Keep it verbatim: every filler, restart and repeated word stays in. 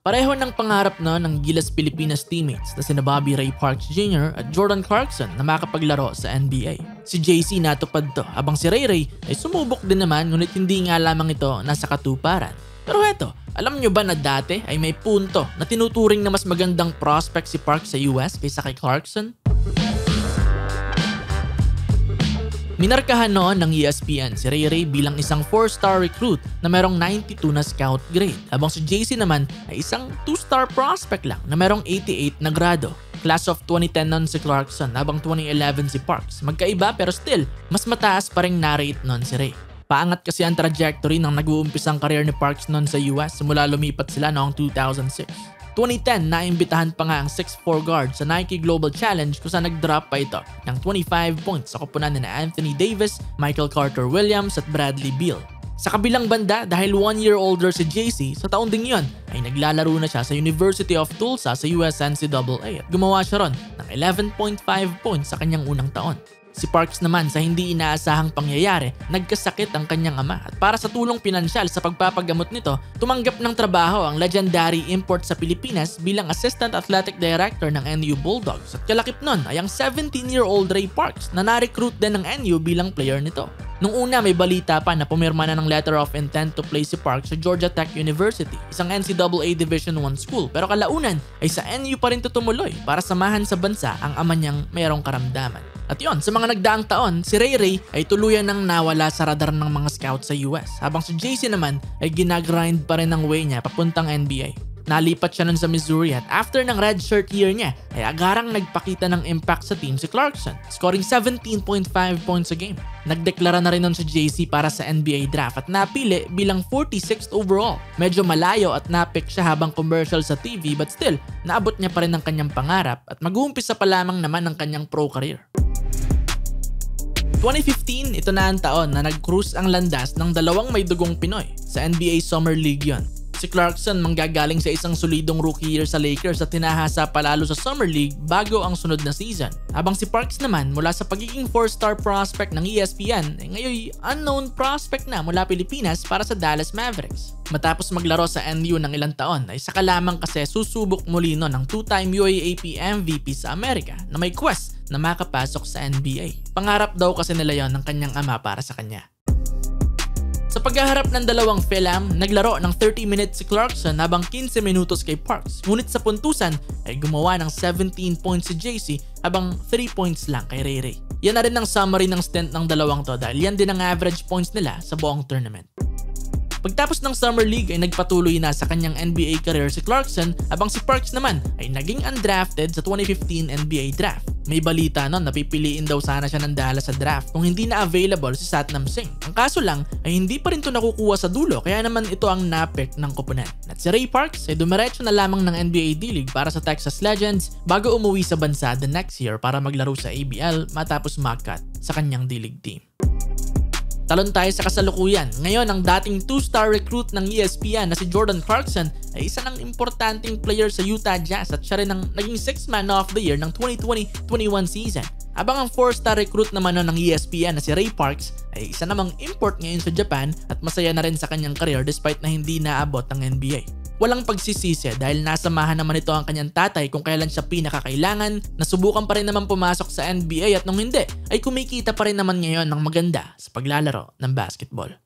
Pareho ng pangarap no ng Gilas Pilipinas teammates na sina Bobby Ray Parks Junior at Jordan Clarkson na makapaglaro sa N B A. Si J C natupad to habang si Ray Ray ay sumubok din naman ngunit hindi nga lamang ito nasa katuparan. Pero heto, alam nyo ba na dati ay may punto na tinuturing na mas magandang prospect si Parks sa U S kaysa kay Clarkson? Minarkahan noon ng E S P N si Ray Ray bilang isang four-star recruit na merong ninety-two na scout grade, habang si J C naman ay isang two-star prospect lang na merong eighty-eight na grado. Class of twenty ten noon si Clarkson habang twenty eleven si Parks. Magkaiba pero still, mas mataas pa ring na-rate noon si Ray. Paangat kasi ang trajectory ng nag-uumpisang career ni Parks noon sa U S simula lumipat sila noong two thousand six. twenty ten, naimbitahan pa nga ang six four guard sa Nike Global Challenge kung saan nag-drop pa ito ng twenty-five points sa koponan ni Anthony Davis, Michael Carter Williams at Bradley Beal. Sa kabilang banda, dahil one year older si J C, sa taon ding yon ay naglalaro na siya sa University of Tulsa sa U S N C double A at gumawa siya ron ng eleven point five points sa kanyang unang taon. Si Parks naman sa hindi inaasahang pangyayari, nagkasakit ang kanyang ama at para sa tulong pinansyal sa pagpapagamot nito, tumanggap ng trabaho ang legendary import sa Pilipinas bilang Assistant Athletic Director ng N U Bulldogs at kalakip nun ay ang seventeen-year-old Ray Parks na na-recruit din ng N U bilang player nito. Nung una may balita pa na pumirma na ng letter of intent to play si Parks sa Georgia Tech University, isang N C double A Division one school, pero kalaunan ay sa N U pa rin tumuloy para samahan sa bansa ang ama niyang mayroong karamdaman. At yon, sa mga nagdaang taon, si Ray Ray ay tuluyan nang nawala sa radar ng mga scout sa U S, habang si J C naman ay ginagrind pa rin ang way niya papuntang N B A. Nalipat siya nun sa Missouri at after ng redshirt year niya ay agarang nagpakita ng impact sa team si Clarkson, scoring seventeen point five points a game. Nagdeklara na rin nun si J C para sa N B A draft at napili bilang forty-sixth overall. Medyo malayo at napick siya habang commercial sa T V but still, naabot niya pa rin ang kanyang pangarap at mag-uumpisa pa lamang naman ang kanyang pro career. twenty fifteen, ito na ang taon na nag-cruise ang landas ng dalawang may dugong Pinoy. Sa N B A Summer League yon. Si Clarkson manggagaling sa isang solidong rookie year sa Lakers at tinahasa palalo sa Summer League bago ang sunod na season. Habang si Parks naman mula sa pagiging four-star prospect ng E S P N ay ngayon unknown prospect na mula Pilipinas para sa Dallas Mavericks. Matapos maglaro sa N U ng ilang taon ay saka lamang kasi susubok muli no ng two-time U A A P M V P sa Amerika na may quest na makapasok sa N B A. Pangarap daw kasi nila yon ng kanyang ama para sa kanya. Sa paghaharap ng dalawang Philam, naglaro ng thirty minutes si Clarkson habang fifteen minutos kay Parks. Ngunit sa puntusan ay gumawa ng seventeen points si J C habang three points lang kay Ray Ray. Yan na rin ang summary ng stint ng dalawang to dahil yan din ang average points nila sa buong tournament. Pagtapos ng Summer League ay nagpatuloy na sa kanyang N B A career si Clarkson habang si Parks naman ay naging undrafted sa twenty fifteen N B A draft. May balita nun na pipiliin daw sana siya ng Dallas sa draft kung hindi na available si Satnam Singh. Ang kaso lang ay hindi pa rin ito nakukuha sa dulo kaya naman ito ang napick ng koponan. At si Ray Parks ay dumiretso na lamang ng N B A D-League para sa Texas Legends bago umuwi sa bansa the next year para maglaro sa A B L matapos mag-cut sa kanyang D-League team. Talon tayo sa kasalukuyan. Ngayon, ang dating two-star recruit ng E S P N na si Jordan Clarkson ay isa ng importanteng player sa Utah Jazz at siya rin ang naging sixth man of the year ng twenty twenty twenty-one season. Habang ang four-star recruit naman ng E S P N na si Ray Parks ay isa namang import ngayon sa Japan at masaya na rin sa kanyang career despite na hindi naabot ang N B A. Walang pagsisisi dahil nasamahan naman ito ang kanyang tatay kung kailan siya pinakakailangan, nasubukan pa rin naman pumasok sa N B A at nung hindi ay kumikita pa rin naman ngayon ng maganda sa paglalaro ng basketball.